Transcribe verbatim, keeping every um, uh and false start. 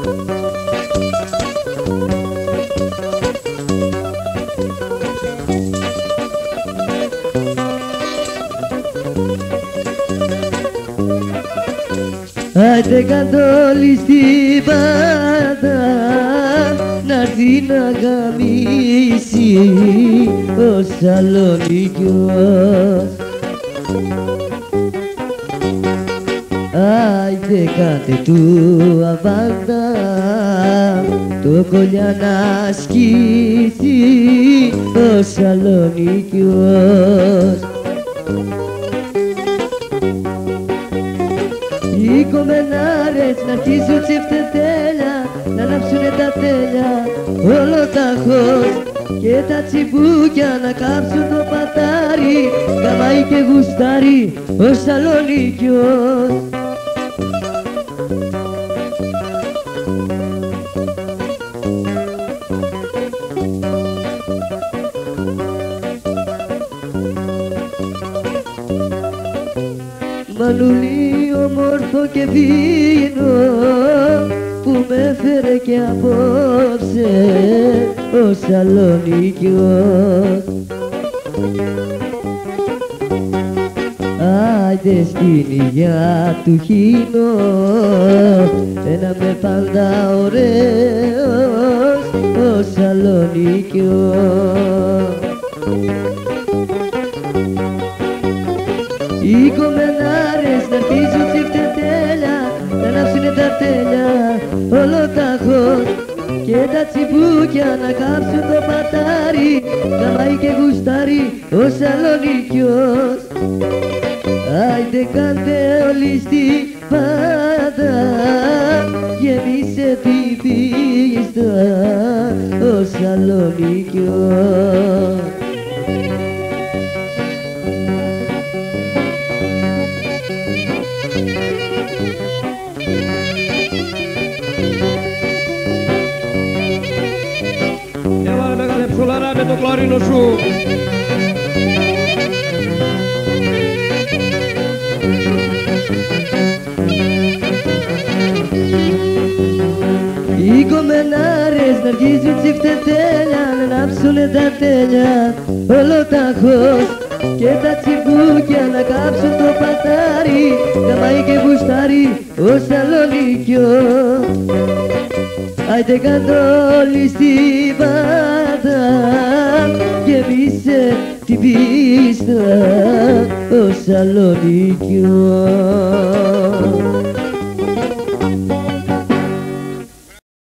Άιντε καντόλι στην πάντα να'ρθεί να γαμίσει ο Σαλονίκιος. Άιντε κάντε του αβάντα το κολλιά να σκίσει ο Σαλονίκιος. Οι κομμενάρες να αρχίζουν τσιφτετέλια, να ανάψουνε τα τέλια όλο ταχώς και τα τσιμπούκια να κάψουν το πατάρι, καμάει και γουστάρι ο Σαλονίκιος. Μανουλί όμορφο και βίνο που με έφερε και απόψε ο Σαλονίκιος. Άιντε στην υγειά του χύνω ένα με πάντα ωραίος ο Σαλονίκιος. Οι κομμενάρες να αρχίζουν τσιφτετέλια, να ανάψουνε τα τέλια όλο ταχώς και τα τσιμπούκια να κάψουν το πατάρι, καμάει και γουστάρι ο Σαλονίκιος. Άιντε κάντε όλοι στη πάντα, γεμίσε την πίστα ο Σαλονίκιος. Έλα μεγάλε ψολαρά με το κλαρίνο σου. Οι κομμενάρες να αρχίζουν τσιφτετέλια, να ανάψουνε τα τέλια όλο ταχώς και τα τσιμπούκια να κάψουν το πατάρι, καμάει και γουστάρι ο Σαλονίκιος. Άιντε καντόλι στην πάντα, γεμίσε την πίστα ο Σαλονίκιος.